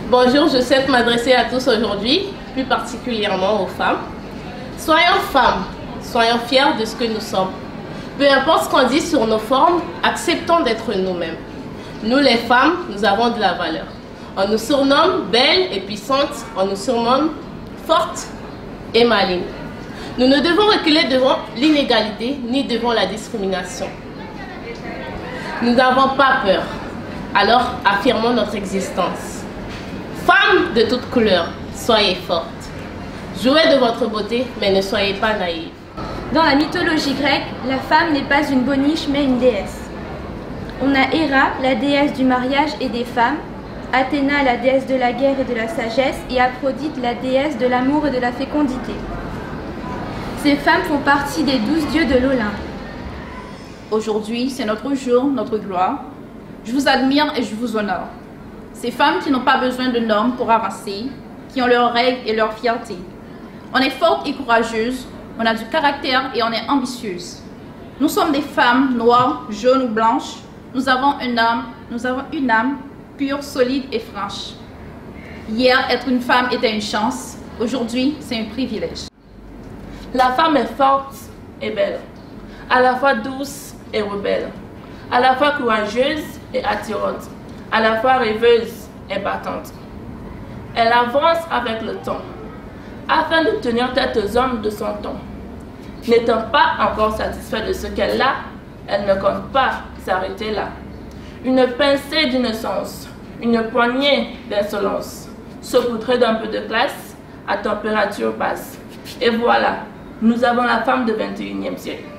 Bonjour, je souhaite m'adresser à tous aujourd'hui, plus particulièrement aux femmes. Soyons femmes, soyons fiers de ce que nous sommes. Peu importe ce qu'on dit sur nos formes, acceptons d'être nous-mêmes. Nous les femmes, nous avons de la valeur. On nous surnomme belles et puissantes, on nous surnomme fortes et malignes. Nous ne devons reculer devant l'inégalité ni devant la discrimination. Nous n'avons pas peur, alors affirmons notre existence. Femmes de toutes couleurs, soyez fortes. Jouez de votre beauté, mais ne soyez pas naïves. Dans la mythologie grecque, la femme n'est pas une boniche mais une déesse. On a Héra, la déesse du mariage et des femmes, Athéna, la déesse de la guerre et de la sagesse, et Aphrodite, la déesse de l'amour et de la fécondité. Ces femmes font partie des 12 dieux de l'Olympe. Aujourd'hui, c'est notre jour, notre gloire. Je vous admire et je vous honore. Ces femmes qui n'ont pas besoin de normes pour avancer, qui ont leurs règles et leur fierté. On est fortes et courageuses, on a du caractère et on est ambitieuses. Nous sommes des femmes noires, jaunes ou blanches. Nous avons une âme pure, solide et franche. Hier, être une femme était une chance. Aujourd'hui, c'est un privilège. La femme est forte et belle, à la fois douce et rebelle, à la fois courageuse et attirante, à la fois rêveuse et battante. Elle avance avec le temps, afin de tenir tête aux hommes de son temps. N'étant pas encore satisfaite de ce qu'elle a, elle ne compte pas s'arrêter là. Une pincée d'innocence, une poignée d'insolence, saupoudrée d'un peu de classe à température basse. Et voilà, nous avons la femme du 21e siècle.